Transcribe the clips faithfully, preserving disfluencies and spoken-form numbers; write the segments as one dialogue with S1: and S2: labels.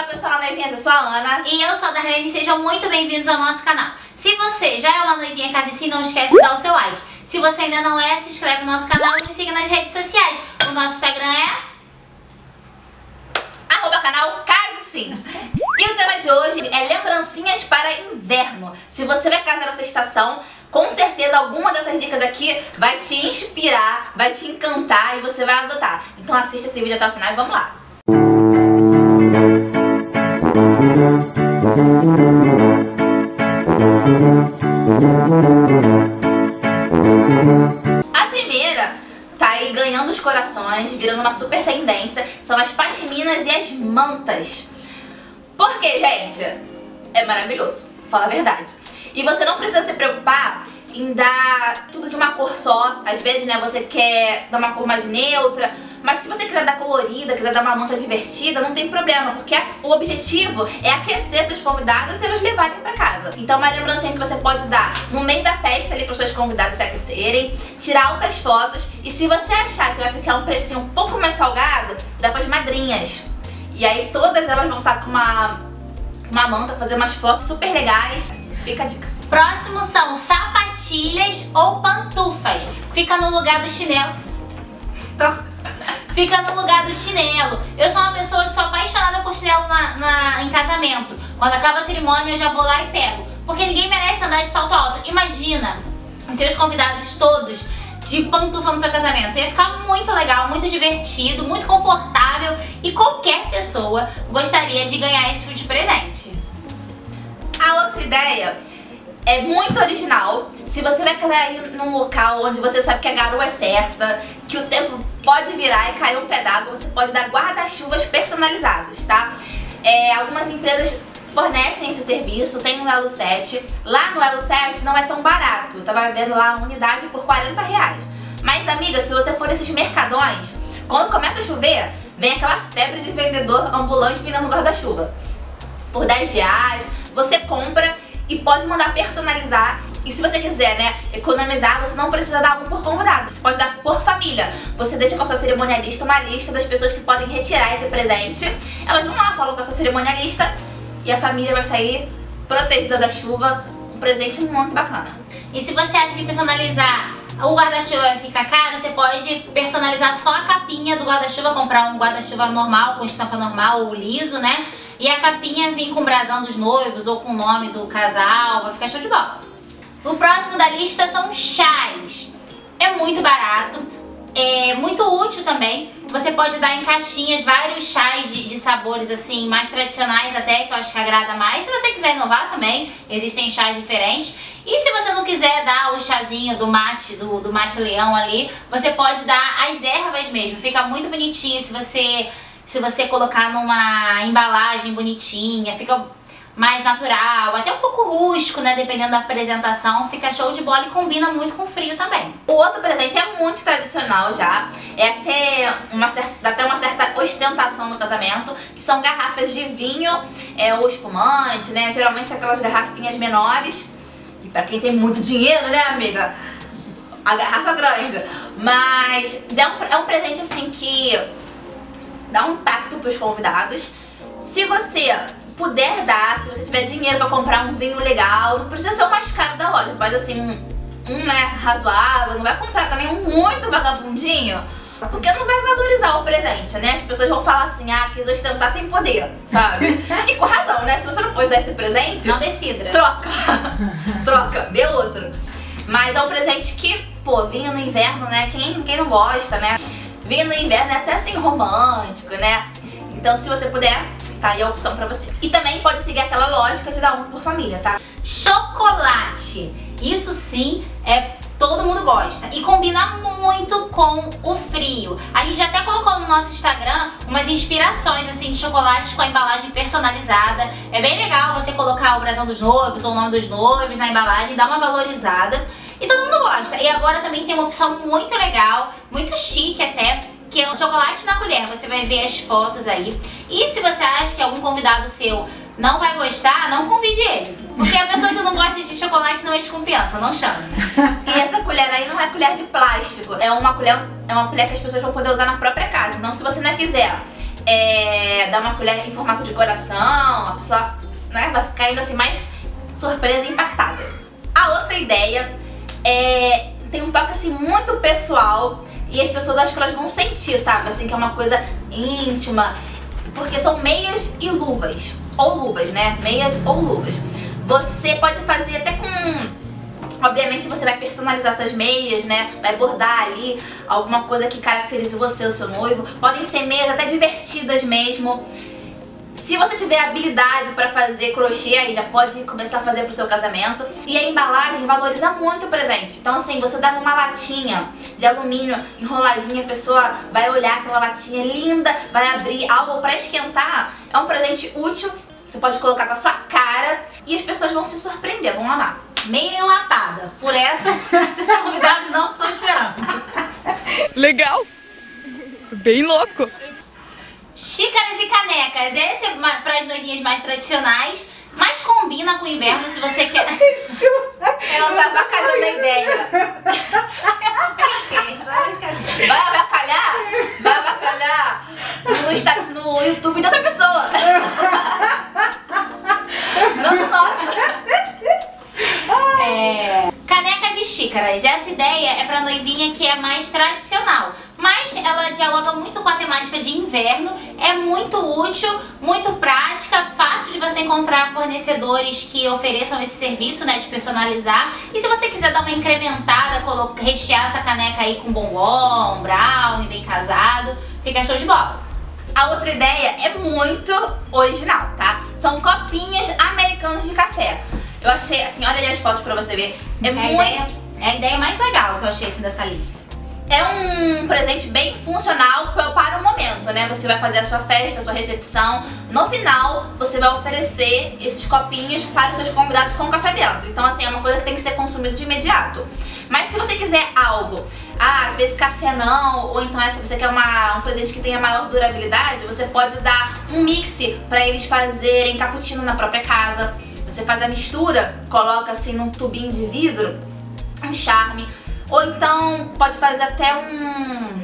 S1: Olá pessoal, noivinhas, eu sou a Ana.
S2: E eu sou a Darlene, sejam muito bem-vindos ao nosso canal. Se você já é uma noivinha Casici, não esquece de dar o seu like. Se você ainda não é, se inscreve no nosso canal e me siga nas redes sociais. O nosso Instagram é...
S1: arroba canal Casici. E o tema de hoje é lembrancinhas para inverno. Se você vai casar nessa estação, com certeza alguma dessas dicas aqui vai te inspirar, vai te encantar e você vai adotar. Então assista esse vídeo até o final e vamos lá. A primeira tá aí ganhando os corações, virando uma super tendência, são as pashminas e as mantas. Porque, gente, é maravilhoso, fala a verdade. E você não precisa se preocupar em dar tudo de uma cor só. Às vezes, né, você quer dar uma cor mais neutra, mas se você quiser dar colorida, quiser dar uma manta divertida, não tem problema, porque o objetivo é aquecer seus convidados e eles levarem pra casa. Então uma lembrancinha que você pode dar no meio da festa ali para os seus convidados se aquecerem, tirar altas fotos, e se você achar que vai ficar um precinho um pouco mais salgado, dá para as madrinhas. E aí todas elas vão estar com uma, uma manta, fazer umas fotos super legais. Fica a dica.
S2: Próximo são sapatilhas ou pantufas. Fica no lugar do chinelo. Fica no lugar do chinelo. Eu sou uma pessoa que sou apaixonada por chinelo na, na, em casamento. Quando acaba a cerimônia eu já vou lá e pego. Porque ninguém merece andar de salto alto. Imagina os seus convidados todos de pantufa no seu casamento. Ia ficar muito legal, muito divertido, muito confortável. E qualquer pessoa gostaria de ganhar esse tipo de presente.
S1: A outra ideia é muito original. Se você vai casar aí num local onde você sabe que a garoa é certa, que o tempo pode virar e cair um pé d'água, você pode dar guarda-chuvas personalizados, tá? É, algumas empresas fornecem esse serviço, tem no Elo sete. Lá no Elo sete não é tão barato, eu tava vendo lá a unidade por quarenta reais. Mas, amiga, se você for nesses mercadões, quando começa a chover, vem aquela febre de vendedor ambulante vendendo guarda-chuva. Por dez reais, você compra e pode mandar personalizar. E se você quiser, né, economizar, você não precisa dar um por convidado, você pode dar por família. Você deixa com a sua cerimonialista uma lista das pessoas que podem retirar esse presente. Elas vão lá, falam com a sua cerimonialista e a família vai sair protegida da chuva. Um presente muito bacana.
S2: E se você acha que personalizar o guarda-chuva vai ficar caro, você pode personalizar só a capinha do guarda-chuva, comprar um guarda-chuva normal, com estampa normal ou liso, né? E a capinha vir com o brasão dos noivos ou com o nome do casal, vai ficar show de bola. O próximo da lista são chás. É muito barato, é muito útil também. Você pode dar em caixinhas vários chás de, de sabores assim, mais tradicionais até, que eu acho que agrada mais. Se você quiser inovar também, existem chás diferentes. E se você não quiser dar o chazinho do mate, do, do mate leão ali, você pode dar as ervas mesmo. Fica muito bonitinho se você... Se você colocar numa embalagem bonitinha, fica mais natural, até um pouco rústico, né? Dependendo da apresentação, fica show de bola e combina muito com frio também.
S1: O outro presente é muito tradicional já, é até uma certa, dá até uma certa ostentação no casamento, que são garrafas de vinho é, ou espumante, né? Geralmente aquelas garrafinhas menores, e pra quem tem muito dinheiro, né, amiga? A garrafa grande. Mas é um, é um presente assim que dá um impacto pros convidados. Se você puder dar, se você tiver dinheiro pra comprar um vinho legal, não precisa ser o mais caro da loja, mas assim, um, um né, razoável, não vai comprar também um muito vagabundinho, porque não vai valorizar o presente, né? As pessoas vão falar assim, ah, quis ostentar sem poder, sabe? E com razão, né? Se você não pode dar esse presente,
S2: não decidra.
S1: Troca, troca, dê outro. Mas é um presente que, pô, vinho no inverno, né? Quem, quem não gosta, né? Vinho no inverno é até assim romântico, né? Então se você puder, tá aí a opção pra você. E também pode seguir aquela lógica de dar um por família, tá?
S2: Chocolate. Isso sim, é todo mundo gosta. E combina muito com o frio. A gente até colocou no nosso Instagram umas inspirações assim de chocolates com a embalagem personalizada. É bem legal você colocar o brasão dos noivos ou o nome dos noivos na embalagem, dar uma valorizada. E todo mundo gosta. E agora também tem uma opção muito legal, muito chique até, que é o chocolate na colher. Você vai ver as fotos aí. E se você acha que algum convidado seu não vai gostar, não convide ele. Porque a pessoa que não gosta de chocolate não é de confiança, não chama.
S1: E essa colher aí não é colher de plástico. É uma colher, é uma colher que as pessoas vão poder usar na própria casa. Então se você não quiser é, dar uma colher em formato de coração, a pessoa, né, vai ficar ainda assim mais surpresa e impactada. A outra ideia é, tem um toque assim muito pessoal e as pessoas acham que elas vão sentir, sabe, assim, que é uma coisa íntima, porque são meias e luvas, ou luvas, né, meias ou luvas. Você pode fazer até com... Obviamente você vai personalizar essas meias, né? Vai bordar ali alguma coisa que caracterize você, o seu noivo. Podem ser meias até divertidas mesmo. Se você tiver habilidade para fazer crochê, aí já pode começar a fazer pro seu casamento. E a embalagem valoriza muito o presente. Então assim, você dá numa latinha de alumínio enroladinha, a pessoa vai olhar aquela latinha linda, vai abrir algo para esquentar. É um presente útil, você pode colocar com a sua cara e as pessoas vão se surpreender, vão amar.
S2: Meio enlatada. Por essa, esses convidados não estão esperando.
S3: Legal. Bem louco.
S2: Xícaras e canecas. Esse é para as noivinhas mais tradicionais, mas combina com o inverno se você quer.
S1: Ela tá abacalhando a ideia. Vai abacalhar? Vai abacalhar no, Insta... no YouTube de outra pessoa. Não do nosso.
S2: É... Canecas e xícaras. Essa ideia é pra noivinha que é mais tradicional, mas ela dialoga muito com a temática de inverno, é muito útil, muito prática, fácil de você encontrar fornecedores que ofereçam esse serviço, né, de personalizar. E se você quiser dar uma incrementada, rechear essa caneca aí com bombom, brownie, bem casado, fica show de bola.
S1: A outra ideia é muito original, tá? São copinhas americanas de café. Eu achei, assim, olha aí as fotos pra você ver. É,
S2: é,
S1: muito...
S2: a ideia, é a ideia mais legal que eu achei assim, dessa lista.
S1: É um presente bem funcional para o momento, né? Você vai fazer a sua festa, a sua recepção. No final, você vai oferecer esses copinhos para os seus convidados com café dentro. Então, assim, é uma coisa que tem que ser consumido de imediato. Mas se você quiser algo, ah, às vezes café não, ou então se você quer uma, um presente que tenha maior durabilidade, você pode dar um mix para eles fazerem cappuccino na própria casa. Você faz a mistura, coloca assim num tubinho de vidro, um charme. Ou então pode fazer até um...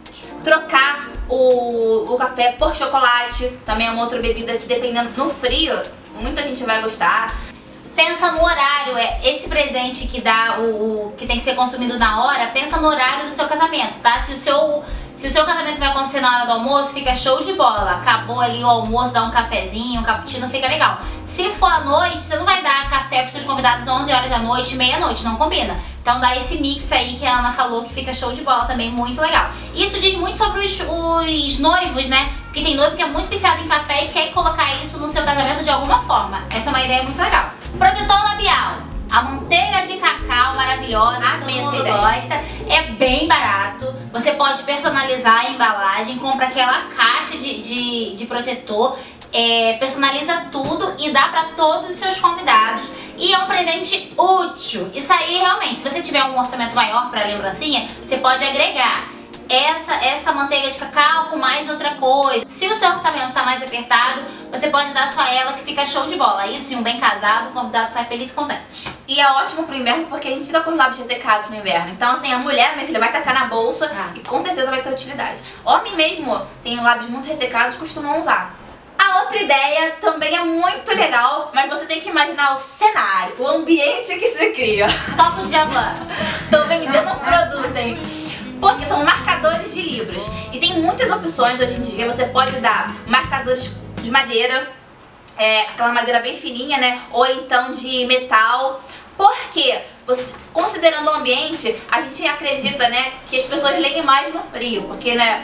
S1: trocar o, o café por chocolate. Também é uma outra bebida que, dependendo no frio, muita gente vai gostar.
S2: Pensa no horário, é esse presente que dá o, o que tem que ser consumido na hora, pensa no horário do seu casamento, tá? Se o seu Se o seu casamento vai acontecer na hora do almoço, fica show de bola. Acabou ali o almoço, dá um cafezinho, um cappuccino, fica legal. Se for à noite, você não vai dar café para os seus convidados onze horas da noite, meia-noite, não combina. Então dá esse mix aí que a Ana falou que fica show de bola também, muito legal. Isso diz muito sobre os, os noivos, né? Porque tem noivo que é muito viciado em café e quer colocar isso no seu casamento de alguma forma. Essa é uma ideia muito legal. Protetor labial. A manteiga de cacau maravilhosa, que todo mundo gosta, é bem barato. Você pode personalizar a embalagem, compra aquela caixa de, de, de protetor, é, personaliza tudo e dá para todos os seus convidados. E é um presente útil. Isso aí realmente, se você tiver um orçamento maior para lembrancinha, você pode agregar essa, essa manteiga de cacau com mais outra coisa. Se o seu orçamento tá mais apertado, você pode dar só ela que fica show de bola. Isso e um bem casado, o convidado sai feliz e contente.
S1: E é ótimo pro inverno porque a gente fica com os lábios ressecados no inverno. Então assim, a mulher, minha filha, vai tacar na bolsa ah. e com certeza vai ter utilidade. Homem mesmo tem lábios muito ressecados, costumam usar. A outra ideia também é muito legal, mas você tem que imaginar o cenário, o ambiente que se cria.
S2: Topo de Javan.
S1: Tô vendendo um produto, hein? Porque são marcadores de livros. E tem muitas opções hoje em dia. Você pode dar marcadores de madeira, é, aquela madeira bem fininha, né? Ou então de metal. Porque, você, considerando o ambiente, a gente acredita, né, que as pessoas leem mais no frio. Porque, né,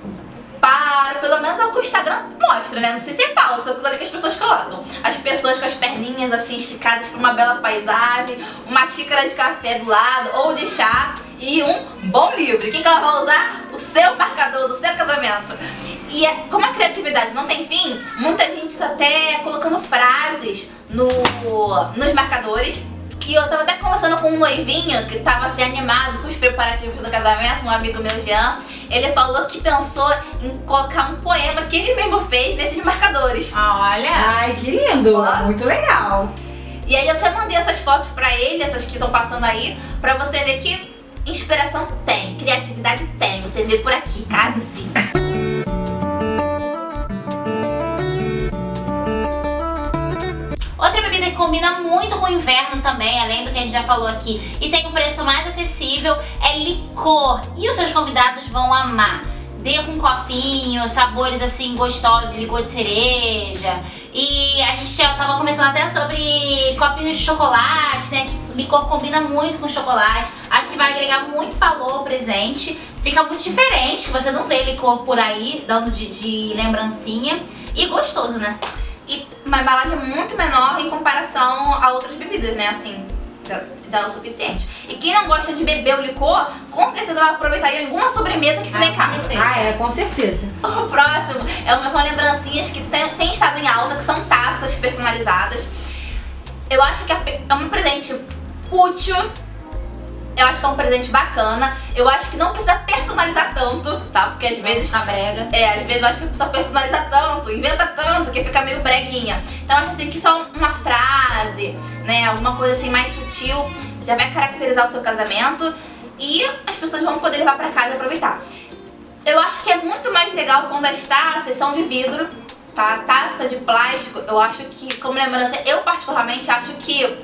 S1: para, pelo menos é o que o Instagram mostra, né? Não sei se é falso, é aquilo que as pessoas colocam. As pessoas com as perninhas assim esticadas para uma bela paisagem, uma xícara de café do lado ou de chá e um bom livro. O que, que ela vai usar? O seu marcador do seu casamento. E é, como a criatividade não tem fim, muita gente está até colocando frases no, nos marcadores. E eu tava até conversando com um noivinho que tava assim animado com os preparativos do casamento, um amigo meu, Jean. Ele falou que pensou em colocar um poema que ele mesmo fez nesses marcadores.
S2: Olha!
S4: Ai, que lindo! Ó. Muito legal!
S1: E aí eu até mandei essas fotos pra ele, essas que estão passando aí, pra você ver que inspiração tem, criatividade tem. Você vê por aqui, casa sim.
S2: combina muito com o inverno também, além do que a gente já falou aqui. E tem um preço mais acessível, é licor. E os seus convidados vão amar. Dê com copinho, sabores assim gostosos, licor de cereja. E a gente já tava conversando até sobre copinhos de chocolate, né? Que licor combina muito com chocolate. Acho que vai agregar muito valor ao presente. Fica muito diferente, você não vê licor por aí, dando de, de lembrancinha. E gostoso, né?
S1: E uma embalagem muito menor em comparação a outras bebidas, né? Assim, já, já é o suficiente. E quem não gosta de beber o licor, com certeza vai aproveitar em alguma sobremesa que fizer em casa.
S4: Ah, é, com certeza.
S1: O próximo é uma, são lembrancinhas que tem, tem estado em alta, que são taças personalizadas. Eu acho que é um presente útil. Eu acho que é um presente bacana. Eu acho que não precisa personalizar tanto, tá? Porque às vezes...
S2: Tá brega.
S1: É, às vezes eu acho que a pessoa personaliza tanto, inventa tanto, que fica meio breguinha. Então eu acho assim que só uma frase, né? Alguma coisa assim mais sutil já vai caracterizar o seu casamento e as pessoas vão poder levar pra casa e aproveitar. Eu acho que é muito mais legal quando as taças são de vidro, tá? Taça de plástico, eu acho que, como lembrança, eu particularmente acho que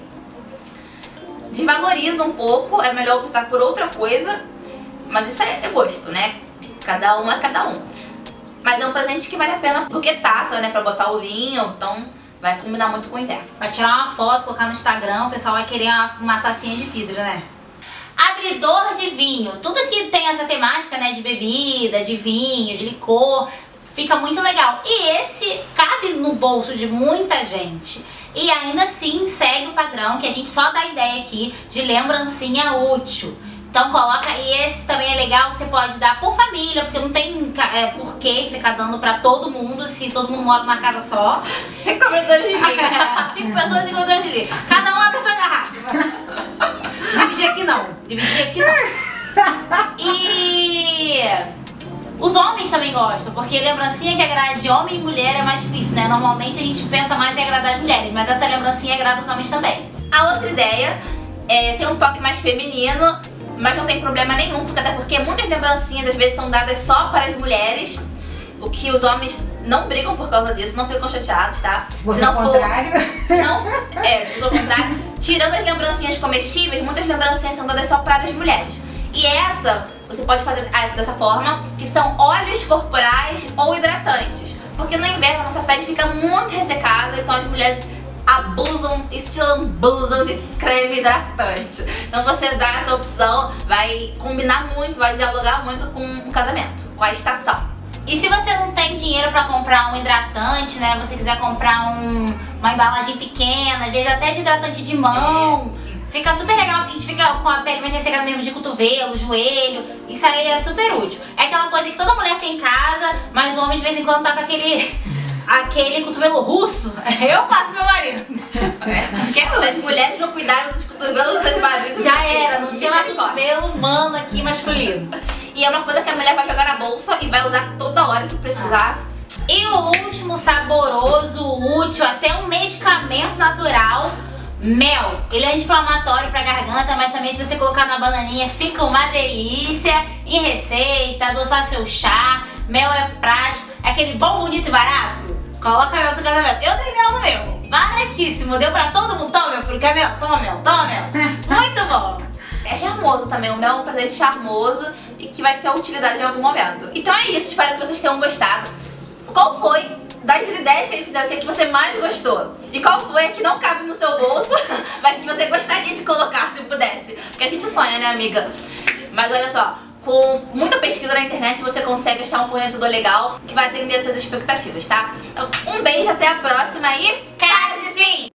S1: desvaloriza um pouco, é melhor optar por outra coisa, mas isso é, é gosto, né? Cada um é cada um. Mas é um presente que vale a pena, porque taça, né, pra botar o vinho, então vai combinar muito com o inverno.
S2: Pra tirar uma foto, colocar no Instagram, o pessoal vai querer uma, uma tacinha de vidro, né? Abridor de vinho. Tudo que tem essa temática, né, de bebida, de vinho, de licor, fica muito legal. E esse cabe no bolso de muita gente. E ainda assim segue o padrão que a gente só dá ideia aqui de lembrancinha útil. Então coloca, e esse também é legal, que você pode dar por família, porque não tem é, porquê ficar dando pra todo mundo, se todo mundo mora numa casa só.
S1: Cinco abridores de vinho.
S2: Cinco pessoas, cinco abridores de vinho. Cada um abre sua garrafa. Dividir aqui não, dividir aqui não. E os homens também gostam, porque lembrancinha que agrade homem e mulher é mais difícil, né? Normalmente a gente pensa mais em agradar as mulheres, mas essa lembrancinha agrada os homens também.
S1: A outra ideia é ter um toque mais feminino, mas não tem problema nenhum, porque até porque muitas lembrancinhas às vezes são dadas só para as mulheres, o que os homens não brigam por causa disso, não ficam chateados, tá?
S4: Você
S1: se não
S4: ao
S1: for,
S4: contrário?
S1: se não, é, se for ao contrário, tirando as lembrancinhas comestíveis, muitas lembrancinhas são dadas só para as mulheres. E essa, você pode fazer essa dessa forma, que são óleos corporais ou hidratantes. Porque no inverno a nossa pele fica muito ressecada, então as mulheres abusam e se lambuzam de creme hidratante. Então você dá essa opção, vai combinar muito, vai dialogar muito com o casamento, com a estação.
S2: E se você não tem dinheiro pra comprar um hidratante, né, você quiser comprar um, uma embalagem pequena, às vezes até de hidratante de mão, é, fica super legal, porque a gente fica com a pele mais ressecada mesmo de cotovelo, joelho, isso aí é super útil. É aquela coisa que toda mulher tem em casa, mas o homem de vez em quando tá com aquele... aquele cotovelo russo, eu passo meu marido.
S1: É. Se as mulheres não cuidaram dos cotovelos dos seus maridos,
S2: já era, não tinha mais cotovelo humano aqui masculino.
S1: E é uma coisa que a mulher vai jogar na bolsa e vai usar toda hora que precisar.
S2: Ah. E o último, saboroso, útil, até um medicamento natural, mel. Ele é anti-inflamatório pra garganta, mas também se você colocar na bananinha fica uma delícia. Em receita, adoçar seu chá, mel é prático, é aquele bom, bonito e barato. Coloca mel no seu casamento. Eu dei mel no meu, baratíssimo, deu pra todo mundo. Toma, meu filho, quer mel? Toma mel, toma mel. Muito bom.
S1: É charmoso também, o mel é um presente charmoso e que vai ter utilidade em algum momento. Então é isso, espero que vocês tenham gostado. Qual foi das ideias que a gente deu, o que, é que você mais gostou? E qual foi a que não cabe no seu bolso, mas que você gostaria de colocar se pudesse? Porque a gente sonha, né, amiga? Mas olha só, com muita pesquisa na internet você consegue achar um fornecedor legal que vai atender as suas expectativas, tá? Então, um beijo, até a próxima e...
S2: Case sim!